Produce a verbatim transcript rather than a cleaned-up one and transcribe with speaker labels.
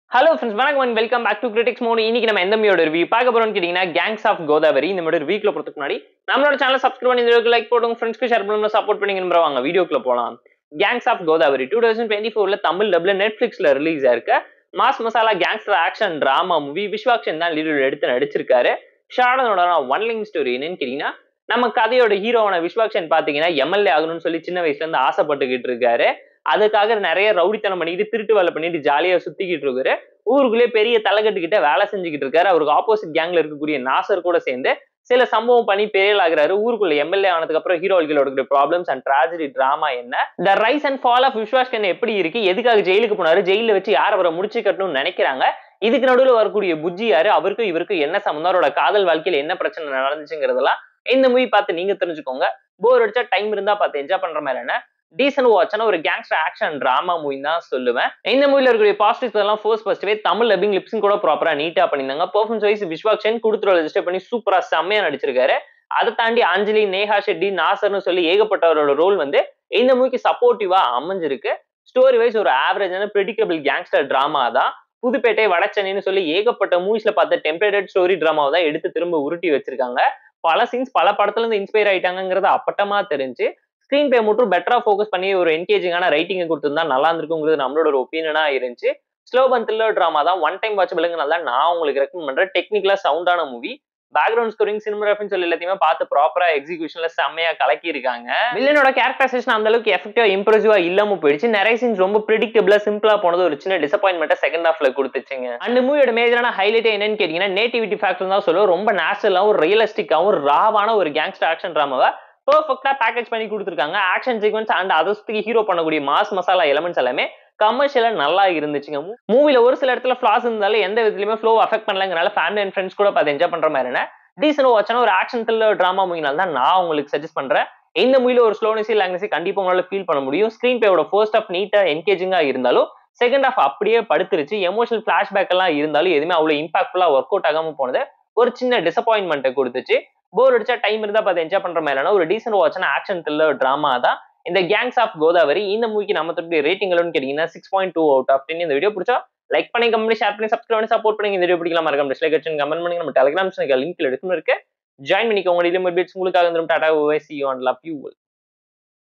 Speaker 1: Hello friends, வணக்கம் and welcome back to Critics Mode. இன்னைக்கு நம்ம எந்த மூவியோட ரிவ்யூ பார்க்க போறோம்னு கேட்டீங்கன்னா Gangs of Godavari. இந்த மாதிரி வீக்ல போறதுக்கு முன்னாடி நம்மளோட சேனலை சப்ஸ்கிரைப் பண்ணி இந்த வீடியோக்கு லைக் போடுங்க, ஃப்ரெண்ட்ஸ்க்கு ஷேர் பண்ணுங்க, சப்போர்ட் பண்ணிங்கன்னு வாங்க வீடியோக்குள்ள போலாம். Gangs of Godavari twenty twenty-four ல தமிழ் டப்ல நெட்ஃபிளிக்ஸ்ல ரிலீஸ் ஆயிருக்க mass masala gangster action drama movie. Vishwaksen தான் லீட் எடுத்து நடிச்சிருக்காரு. ஷாடனோட ஒன் லிங்க் ஸ்டோரி என்னன்னு கேட்டீங்கன்னா, நம்ம கதையோட ஹீரோவான விஸ்வாக்ஷன் பாத்தீங்கன்னா எம்எல்ஏ ஆகணும்னு சொல்லி சின்ன வயசுல இருந்து ஆசைப்பட்டுக்கிட்டு இருக்காரு. அதுக்காக நிறைய ரவுடித்தனம் பண்ணிட்டு திருட்டு வேலை பண்ணிட்டு ஜாலியா சுத்திக்கிட்டு இருக்காரு. ஊருக்குள்ளே பெரிய தலைகட்டுக்கிட்ட வேலை செஞ்சுக்கிட்டு இருக்காரு. அவருக்கு ஆப்போசிட் கேங்ல இருக்கக்கூடிய நாசர் கூட சேர்ந்து சில சம்பவம் பண்ணி பெரியல் ஆகுறாரு. ஊருக்குள்ள எம்எல்ஏ ஆனதுக்கு அப்புறம் ஹீரோக்களோட ப்ராப்ளம்ஸ் அண்ட் ட்ராஜடி டிராமா என்ன, the rise and fall of விஸ்வாஸ்கன் எப்படி இருக்கு, எதுக்காக ஜெயிலுக்கு போனாரு, ஜெயில வச்சு யார் அவரை முடிச்சு கட்டணும்னு நினைக்கிறாங்க, இதுக்கு நடுவில் வரக்கூடிய புஜ்ஜி யாரு, அவருக்கும் இவருக்கும் என்ன சம்பந்தம், அவரோட காதல் வாழ்க்கையில என்ன பிரச்சனை நடந்துச்சுங்கிறதெல்லாம் இந்த மூவி பார்த்து நீங்க தெரிஞ்சுக்கோங்க. போர் அடிச்சா டைம் இருந்தா பார்த்து என்ஜாய் பண்ற மாதிரி என்ன டீசன்ட் வாட்சான ஒரு கேங்ஸ்டர் ஆக்ஷன் டிராமா மூவி தான் சொல்லுவேன். இந்த மூவில இருக்கக்கூடிய பாசிட்டிவ்ஸ் எல்லாம் ஃபர்ஸ்ட் ஃபர்ஸ்ட்வே தமிழ் லப்பிங் லிப்ஸிங் கூட ப்ராப்பரா நீட்டா பண்ணிருந்தாங்க. பெர்ஃபார்மன்ஸ் வைஸ் விஸ்வாக்ஷன் கொடுத்துரு ரெஜிஸ்டர் பண்ணி சூப்பரா செம்மையா நடிச்சிருக்காரு. அதை தாண்டி அஞ்சலி, நேஹா ஷெட்டி, நாசர்னு சொல்லி ஏகப்பட்டவரோட ரோல் வந்து இந்த மூவிக்கு சப்போர்ட்டிவா அமைஞ்சிருக்கு. ஸ்டோரி வைஸ் ஒரு ஆவரேஜான பிரெடிக்டபிள் கேங்ஸ்டர் டிராமா தான். புதுப்பேட்டை, வடச்சென்னைன்னு சொல்லி ஏகப்பட்ட மூவிஸ்ல பார்த்த டெம்பரேட்டட் ஸ்டோரி டிராமாவை தான் எடுத்து திரும்ப உருட்டி வச்சிருக்காங்க. பல சீன்ஸ் பல படத்துல இருந்து இன்ஸ்பயர் ஆயிட்டாங்கிறது அப்பட்டமா தெரிஞ்சு ஸ்கிரீன் பிளே மட்டும் பெட்டரா ஃபோக்கஸ் பண்ணி ஒரு என்கேஜிங்கான ரைட்டிங்கை கொடுத்துருந்தா நல்லா இருந்திருக்குங்கிறது நம்மளோட ஒரு ஒப்பீனியனா இருந்துச்சு. ஸ்லோ அண்ட் த்ரில்லர் டிராமா தான், ஒன் டைம் வாட்சபிள்ங்கிறனால நான் உங்களுக்கு ரெக்கமெண்ட் பண்றேன். டெக்னிக்கலா சவுண்டான மூவி, பேக்ரவுண்ட் ஸ்கோரிங், சினிமாகிராஃபின்னு சொல்லி எல்லாத்தையுமே பார்த்து ப்ராப்பரா எக்ஸிகியூஷன்ல செம்மையா கலக்கி இருக்காங்க. வில்லனோட கேரக்டரைசேஷன் அந்த அளவுக்கு எஃபெக்டிவா இம்ப்ரெசிவா இல்லாம போயிடுச்சு. நிறைய சீன்ஸ் ரொம்ப பிரெடிக்டபிளா சிம்பிளா போனது ஒரு சின்ன டிசப்பாயின்மெண்ட்டை செகண்ட் ஹாஃப்ல கொடுத்துச்சுங்க. அந்த மூவியோட மேஜரான ஹைலைட் என்னன்னு கேட்டீங்கன்னா நேட்டிவிட்டி ஃபேக்டர் தான் சொல்லுவோம். ரொம்ப நேச்சுரலாவும் ரியலிஸ்டிக்காவும் ராவான ஒரு கேங்ஸ்டர் ஆக்ஷன் டிராமாவை பெர்ஃபெக்ட்டா பேக்கேஜ் பண்ணி கொடுத்துருக்காங்க. ஆக்ஷன் சீக்வன்ஸ் அண்ட் அதர்ஸ்க்கு ஹீரோ பண்ணக்கூடிய மாஸ் மசாலா எலமெண்ட்ஸ் எல்லாமே கமர்ஷியலா நல்லா இருந்துச்சுங்க. மூவில ஒரு சில இடத்துல ஃபிளாஸ் இருந்தாலும் எந்த விதத்துலயுமே ஃப்ளோ அஃபெக்ட் பண்ணலங்கனால ஃபேமிலி அண்ட் ஃப்ரெண்ட்ஸ் கூட பார்த்து என்ஜாய் பண்ற மாதிரி டீசன்ட் வாட்சான ஒரு ஆக்ஷன் த்ரில்லர் டிராமா மூவினால தான் நான் உங்களுக்கு சஜஸ்ட் பண்றேன். இந்த மூவில ஒரு ஸ்லோனஸி லாங்னஸி கண்டிப்பா உங்களால ஃபீல் பண்ண முடியும். ஸ்கிரீன் பிளேயோட ஃபர்ஸ்ட் ஆஃப் நீட்டா என்கேஜிங்கா இருந்தாலும் செகண்ட் ஆஃப் அப்படியே படுத்துருச்சு. எமோஷனல் பிளாஷ்பேக் எல்லாம் இருந்தாலும் எதுவுமே அவ்வளவு இம்பாக்ட்ஃபுல்லா ஒர்க் அவுட் ஆகாம போனது ஒரு சின்ன டிசப்பாயின்மெண்ட்டை கொடுத்துச்சு. போர் அடிச்சா டைம் இருந்தா பார்த்து என்ஜாய் பண்ற மாதிரியான ஒரு டீசன்ட் வாட்சான ஆக்ஷன் த்ரில்லர் டிராமா தான் இந்த கேங்ஸ் ஆஃப் கோதாவரி. இந்த மூவிக்கு நம்ம திருப்பி ரேட்டிங் கேட்டீங்கன்னா six point two out of ten. இந்த வீடியோ பிடிச்சா லைக் பண்ணி, கமெண்ட், ஷேர் பண்ணி, சப்ஸ்கிரைப் பண்ணி சப்போர்ட் பண்ணி. இந்த வீடியோ பிடிக்கலாம் மறக்காம டிஸ்லைக் அடிச்சு கமெண்ட் பண்ணி. நம்ம டெலிகிராம் சேனல் லிங்க்ல எடுத்துன்னு இருக்கு, ஜாயின் பண்ணிக்கோங்க. டெய்லி அப்டேட்ஸ் உங்களுக்காக. Tata, see you and love you.